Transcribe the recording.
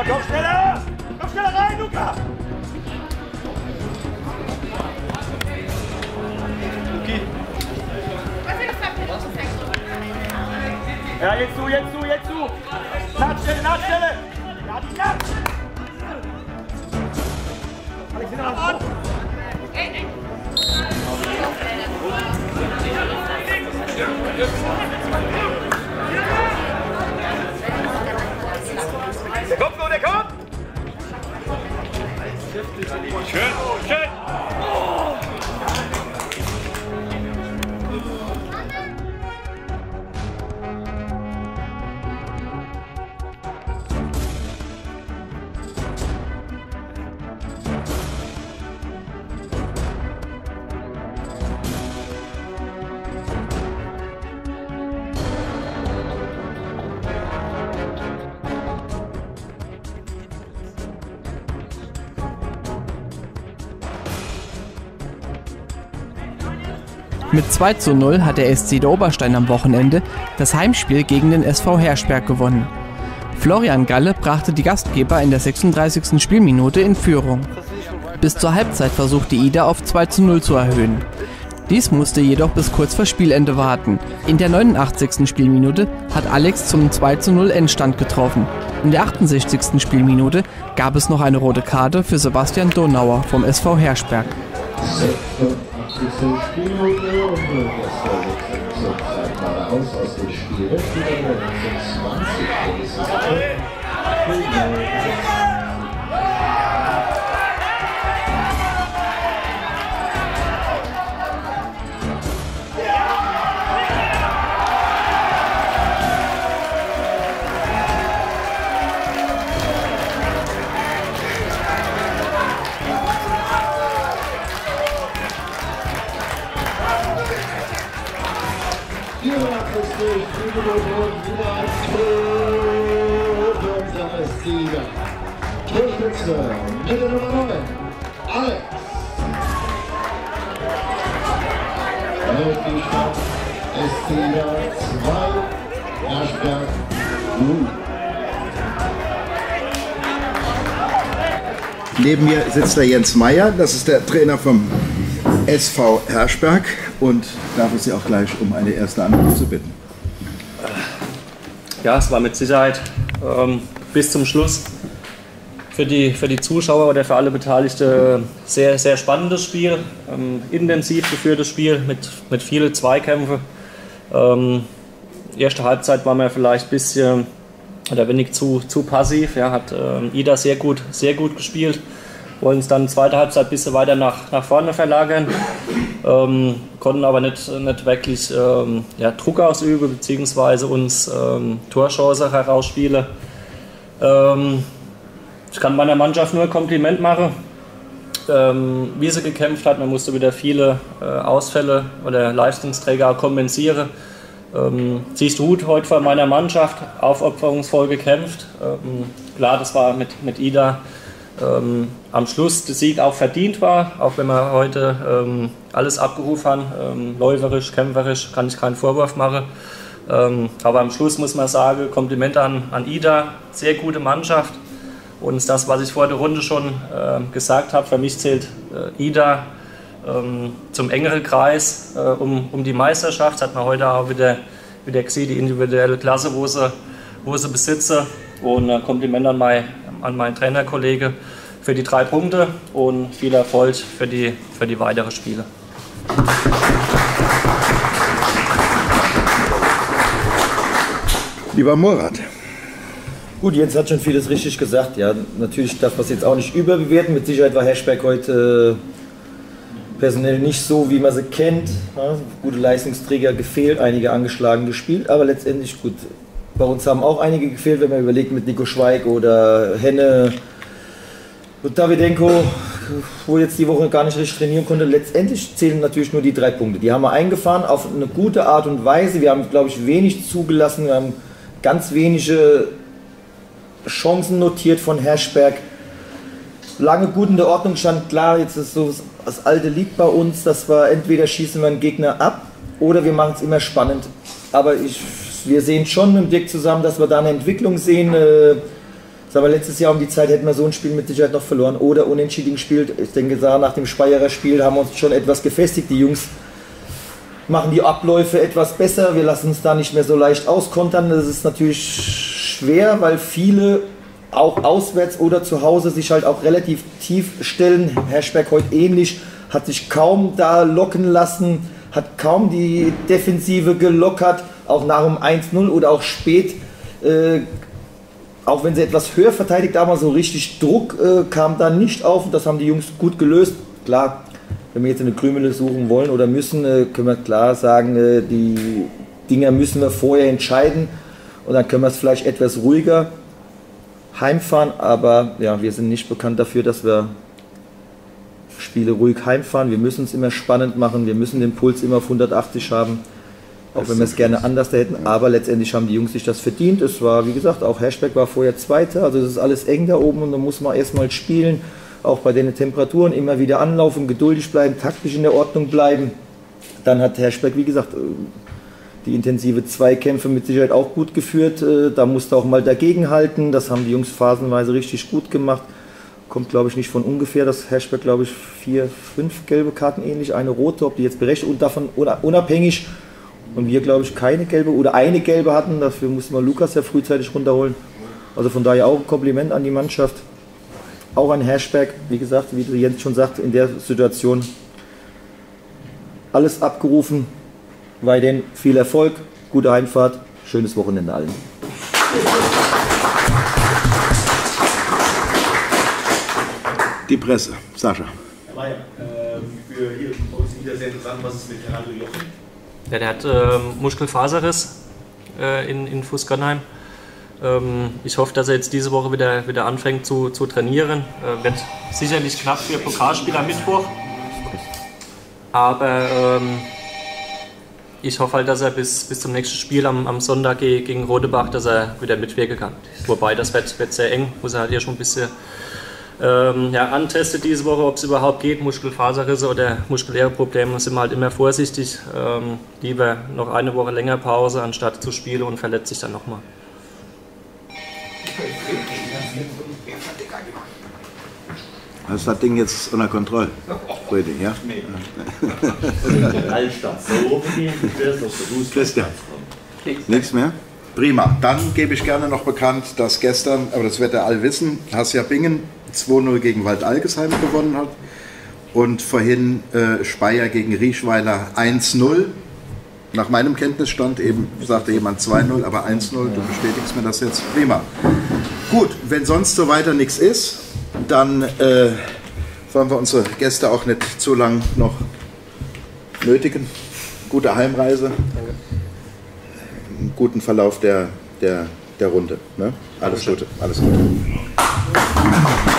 Komm schneller! Komm schneller rein, Luca! Luki! Ja, jetzt du, jetzt du, jetzt du! Nahtstelle, Nahtstelle! Ja, die Naht! Alexander, der kommt noch, der kommt! Schön, schön! Mit 2:0 hat der SC Oberstein am Wochenende das Heimspiel gegen den SV Herschberg gewonnen. Florian Galle brachte die Gastgeber in der 36. Spielminute in Führung. Bis zur Halbzeit versuchte Ida auf 2:0 zu erhöhen. Dies musste jedoch bis kurz vor Spielende warten. In der 89. Spielminute hat Alex zum 2:0 Endstand getroffen. In der 68. Spielminute gab es noch eine rote Karte für Sebastian Donauer vom SV Herschberg. Spielminute und das soll jetzt mal aus dem Spiel. Wieder 26. Torschütze mit der Nummer 9, Alex. Weltlichkeit SC 2, Herschberg 0. Neben mir sitzt der Jens Meyer, das ist der Trainer vom SV Herschberg, und darf ich Sie auch gleich um eine erste Antwort zu bitten. Ja, es war mit Sicherheit bis zum Schluss für die Zuschauer oder für alle Beteiligten sehr, sehr spannendes Spiel, intensiv geführtes Spiel mit vielen Zweikämpfen. Erste Halbzeit war mir vielleicht ein bisschen oder wenig zu passiv. Ja, hat Ida sehr gut gespielt. Wollen uns dann zweite Halbzeit ein bisschen weiter nach vorne verlagern. Konnten aber nicht wirklich Druck ausüben bzw. uns Torchancen herausspielen. Ich kann meiner Mannschaft nur ein Kompliment machen, wie sie gekämpft hat. Man musste wieder viele Ausfälle oder Leistungsträger kompensieren. Siehst du Hut heute von meiner Mannschaft, aufopferungsvoll gekämpft. Klar, das war mit Ida am Schluss der Sieg auch verdient war, auch wenn wir heute alles abgerufen haben, läuferisch, kämpferisch, kann ich keinen Vorwurf machen. Aber am Schluss muss man sagen, Kompliment an Ida, sehr gute Mannschaft. Und das, was ich vor der Runde schon gesagt habe, für mich zählt Ida zum engeren Kreis um die Meisterschaft. Das hat man heute auch wieder gesehen, die individuelle Klasse, wo sie besitzen. Und Kompliment an meinen Trainerkollege für die 3 Punkte und viel Erfolg für die weiteren Spiele. Lieber Murat. Gut, Jens hat schon vieles richtig gesagt. Ja, natürlich darf man es jetzt auch nicht überbewerten. Mit Sicherheit war Herschberg heute personell nicht so, wie man sie kennt. Ja, gute Leistungsträger gefehlt, einige angeschlagen gespielt, aber letztendlich gut. Bei uns haben auch einige gefehlt, wenn man überlegt mit Nico Schweig oder Henne und Davidenko, wo jetzt die Woche gar nicht richtig trainieren konnte. Letztendlich zählen natürlich nur die 3 Punkte. Die haben wir eingefahren auf eine gute Art und Weise. Wir haben, glaube ich, wenig zugelassen. Wir haben ganz wenige Chancen notiert von Herschberg. Lange gut in der Ordnung stand, klar, jetzt ist so das alte liegt bei uns, dass wir entweder schießen wir einen Gegner ab oder wir machen es immer spannend. Aber wir sehen schon mit Dirk zusammen, dass wir da eine Entwicklung sehen. Aber letztes Jahr um die Zeit hätten wir so ein Spiel mit Sicherheit noch verloren oder unentschieden gespielt. Ich denke, nach dem Speyerer Spiel haben wir uns schon etwas gefestigt. Die Jungs machen die Abläufe etwas besser. Wir lassen uns da nicht mehr so leicht auskontern. Das ist natürlich schwer, weil viele auch auswärts oder zu Hause sich halt auch relativ tief stellen. Herschberg heute ähnlich, hat sich kaum da locken lassen, hat kaum die Defensive gelockert, auch nach dem 1-0 oder auch spät. Auch wenn sie etwas höher verteidigt, aber so richtig Druck kam da nicht auf und das haben die Jungs gut gelöst. Klar, wenn wir jetzt eine Krümele suchen wollen oder müssen, können wir klar sagen, die Dinger müssen wir vorher entscheiden und dann können wir es vielleicht etwas ruhiger heimfahren, aber ja, wir sind nicht bekannt dafür, dass wir Spiele ruhig heimfahren. Wir müssen es immer spannend machen, wir müssen den Puls immer auf 180 haben. Auch wenn wir es gerne anders hätten, aber letztendlich haben die Jungs sich das verdient. Es war, wie gesagt, auch Herschberg war vorher Zweiter, also es ist alles eng da oben und da muss man erstmal spielen, auch bei den Temperaturen immer wieder anlaufen, geduldig bleiben, taktisch in der Ordnung bleiben. Dann hat Herschberg, wie gesagt, die intensive Zweikämpfe mit Sicherheit auch gut geführt, da musste auch mal dagegenhalten, das haben die Jungs phasenweise richtig gut gemacht. Kommt, glaube ich, nicht von ungefähr, dass Herschberg, glaube ich, 4, 5 gelbe Karten ähnlich, eine rote, ob die jetzt berechtigt und davon unabhängig. Und wir, glaube ich, keine gelbe oder eine gelbe hatten. Dafür mussten wir Lukas ja frühzeitig runterholen. Also von daher auch ein Kompliment an die Mannschaft. Auch an Herschberg, wie gesagt, wie Jens schon sagt, in der Situation alles abgerufen. Weiterhin viel Erfolg, gute Heimfahrt, schönes Wochenende allen. Die Presse, Sascha. Herr Meier, für hier ist wieder sehr interessant, was ist mit Gerardo Jochen? Ja, der hat Muskelfaserriss in Fußgannheim. Ich hoffe, dass er jetzt diese Woche wieder anfängt zu trainieren. Wird sicherlich knapp für Pokalspiel am Mittwoch. Aber ich hoffe halt, dass er bis zum nächsten Spiel am Sonntag gegen Rodebach, dass er wieder mitwirken kann. Wobei, das wird sehr eng, muss er halt ja schon ein bisschen antestet diese Woche, ob es überhaupt geht, Muskelfaserrisse oder muskuläre Probleme, sind wir halt immer vorsichtig. Lieber noch eine Woche länger Pause, anstatt zu spielen und verletzt sich dann nochmal. Hast das Ding jetzt unter Kontrolle? Rödi, ja? Christian, nichts mehr? Prima. Dann gebe ich gerne noch bekannt, dass gestern, aber das wird ihr all wissen, Hassia Bingen 2-0 gegen Waldalgesheim gewonnen hat und vorhin Speyer gegen Rieschweiler 1-0. Nach meinem Kenntnisstand eben sagte jemand 2-0, aber 1-0. Du bestätigst mir das jetzt. Prima. Gut, wenn sonst so weiter nichts ist, dann wollen wir unsere Gäste auch nicht zu lang noch nötigen. Gute Heimreise. Danke. Einen guten Verlauf der Runde. Ne? Alles Gute. Alles Gute.